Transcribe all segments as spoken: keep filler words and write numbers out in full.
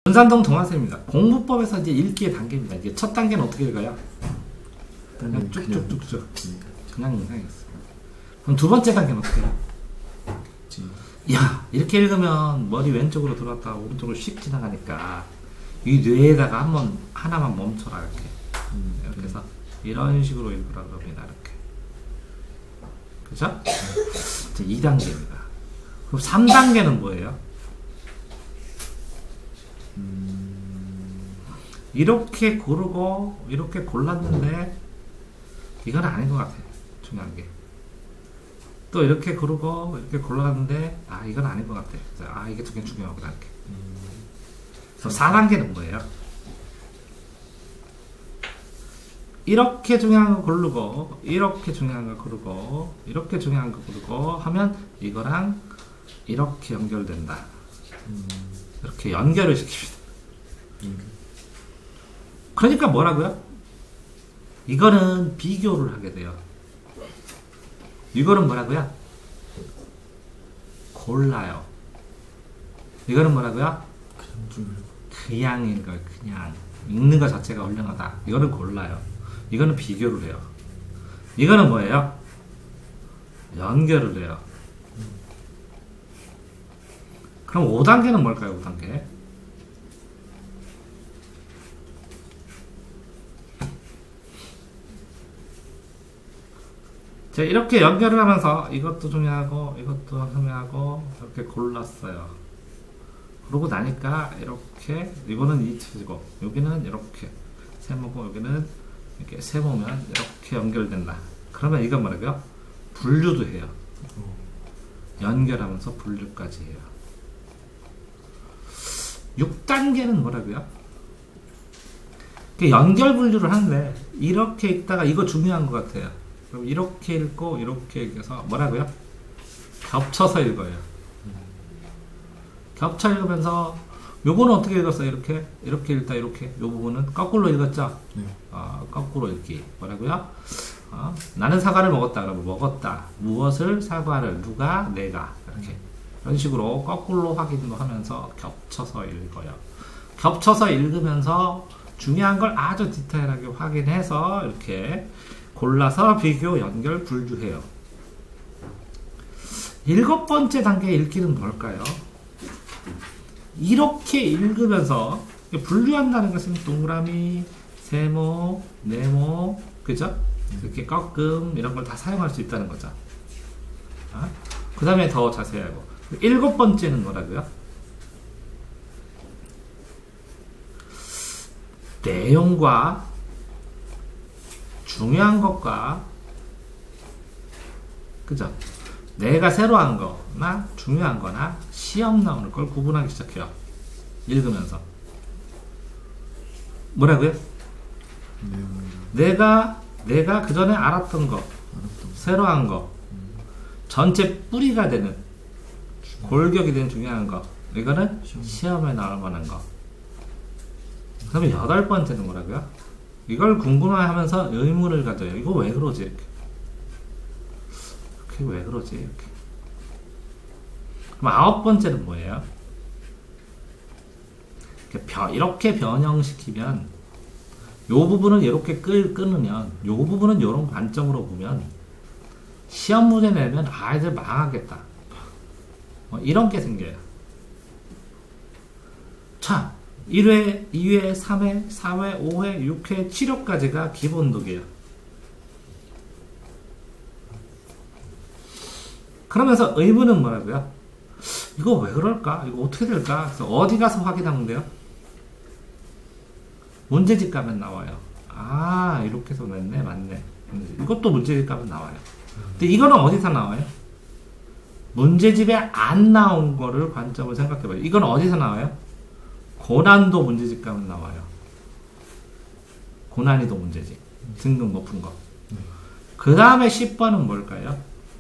연산동 동화쌤입니다. 공부법에서 이제 읽기의 단계입니다. 이제 첫 단계는 어떻게 읽어요? 그냥 쭉쭉쭉쭉. 그냥 인상이었어. 그럼 두 번째 단계는 어떻게 해요? 야, 이렇게 읽으면 머리 왼쪽으로 들어왔다가 오른쪽으로 씩 지나가니까 이 뇌에다가 한번 하나만 멈춰라 이렇게. 음, 이렇게 해서 이런 식으로 읽으라 그럽니다. 이렇게. 그죠? 이제 이 단계입니다. 그럼 삼 단계는 뭐예요? 음, 이렇게 고르고 이렇게 골랐는데 이건 아닌 것 같아요. 중요한 게. 또 이렇게 고르고 이렇게 골랐는데 아 이건 아닌 것 같아. 아 이게 되게 중요하구나 이렇게. 음. 그래서 사 단계는 뭐예요? 이렇게 중요한 거 고르고 이렇게 중요한 거 고르고 이렇게 중요한 거 고르고 하면 이거랑 이렇게 연결된다. 음. 이렇게 연결을 시킵니다. 음. 그러니까 뭐라고요? 이거는 비교를 하게 돼요. 이거는 뭐라고요? 골라요. 이거는 뭐라고요? 그냥 읽어요. 그냥 읽는 것 자체가 훌륭하다. 이거는 골라요. 이거는 비교를 해요. 이거는 뭐예요? 연결을 해요. 그럼 오 단계는 뭘까요? 오 단계. 자, 이렇게 연결을 하면서 이것도 중요하고 이것도 중요하고 이렇게 골랐어요. 그러고 나니까 이렇게 이거는 이치고 여기는 이렇게 세모고 여기는 이렇게 세모면 이렇게 연결된다. 그러면 이건 뭐라고요? 분류도 해요. 연결하면서 분류까지 해요. 육 단계는 뭐라고요? 연결 분류를 하는데 이렇게 읽다가 이거 중요한 것 같아요. 그럼 이렇게 읽고 이렇게 읽어서 뭐라고요? 겹쳐서 읽어요. 겹쳐 읽으면서 요거는 어떻게 읽었어요? 이렇게 이렇게 읽다 이렇게 요 부분은 거꾸로 읽었죠? 네. 어, 거꾸로 읽기 뭐라고요? 어, 나는 사과를 먹었다. 그러면 먹었다. 무엇을 사과를 누가 내가 이렇게 이런 식으로 거꾸로 확인도 하면서 겹쳐서 읽어요. 겹쳐서 읽으면서 중요한 걸 아주 디테일하게 확인해서 이렇게 골라서 비교, 연결, 분류해요. 일곱 번째 단계 읽기는 뭘까요? 이렇게 읽으면서 분류한다는 것은 동그라미, 세모, 네모, 그죠? 이렇게 꺾음 이런 걸 다 사용할 수 있다는 거죠. 아? 그 다음에 더 자세히 하고 일곱 번째는 뭐라고요? 내용과 중요한 것과 그죠? 내가 새로 한 거나 중요한 거나 시험 나오는 걸 구분하기 시작해요. 읽으면서 뭐라고요? 음. 내가 내가 그 전에 알았던 거 알았던 새로 한 거 음. 전체 뿌리가 되는 골격이 되는 중요한 거 이거는 시험. 시험에 나올 만한 거. 그 다음에 여덟 번째는 뭐라고요? 이걸 궁금해하면서 의문을 가져요. 이거 왜 그러지? 이렇게. 이렇게 왜 그러지? 이렇게. 그럼 아홉 번째는 뭐예요? 이렇게 변형시키면 요 부분은 이렇게 끌, 끊으면 요 부분은 요런 관점으로 보면 시험 문제 내면 아이들 망하겠다. 뭐 이런 게 생겨요. 자, 일 회, 이 회, 삼 회, 사 회, 오 회, 육 회, 칠 회까지가 기본 독이에요. 그러면서 의문은 뭐라고요? 이거 왜 그럴까? 이거 어떻게 될까? 그래서 어디 가서 확인하면 돼요? 문제집 가면 나와요. 아, 이렇게 해서 냈네, 맞네. 이것도 문제집 가면 나와요. 근데 이거는 어디서 나와요? 문제집에 안 나온 거를 관점을 생각해봐요. 이건 어디서 나와요? 고난도 문제집 가면 나와요. 고난이도 문제집. 등급 높은 거. 그 다음에 십 번은 뭘까요?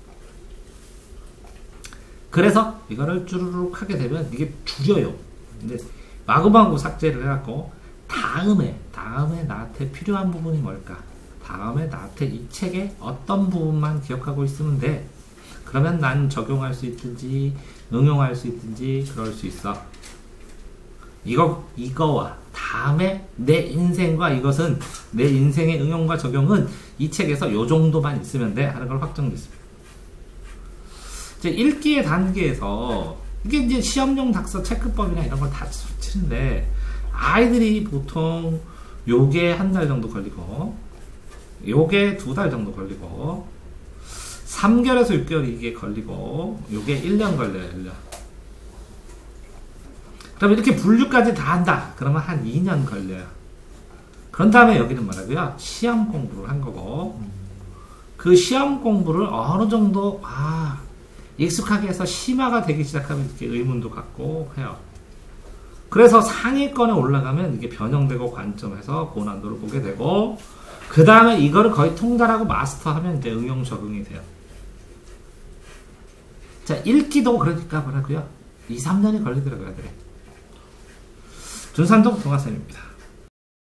그래서 이거를 쭈루룩 하게 되면 이게 줄여요. 근데 마구마구 삭제를 해갖고 다음에 다음에 나한테 필요한 부분이 뭘까? 다음에 나한테 이 책의 어떤 부분만 기억하고 있으면 돼. 그러면 난 적용할 수 있든지 응용할 수 있든지 그럴 수 있어. 이거, 이거와 다음에 내 인생과 이것은 내 인생의 응용과 적용은 이 책에서 요 정도만 있으면 돼 하는 걸 확정됐습니다. 이제 읽기의 단계에서 이게 이제 시험용 닥서 체크법이나 이런 걸 다 치는데 아이들이 보통 요게 한 달 정도 걸리고 요게 두 달 정도 걸리고 삼 개월에서 육 개월 이게 걸리고 요게 일 년 걸려요. 일 년. 그럼 이렇게 분류까지 다 한다. 그러면 한 이 년 걸려요. 그런 다음에 여기는 뭐라고요? 시험 공부를 한 거고 그 시험 공부를 어느 정도 아 익숙하게 해서 심화가 되기 시작하면 이렇게 의문도 갖고 해요. 그래서 상위권에 올라가면 이게 변형되고 관점해서 고난도를 보게 되고 그 다음에 이거를 거의 통달하고 마스터하면 이제 응용 적응이 돼요. 자, 읽기도 그러니까 뭐라고요? 이, 삼 년이 걸리더라고요. 준산동 동아쌤입니다.